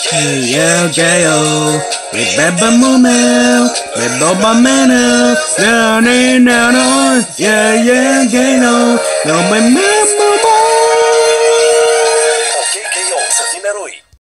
Yeah, gayo, we beba mumel, we boba manel, down in down on, yeah, gayo, no, my man.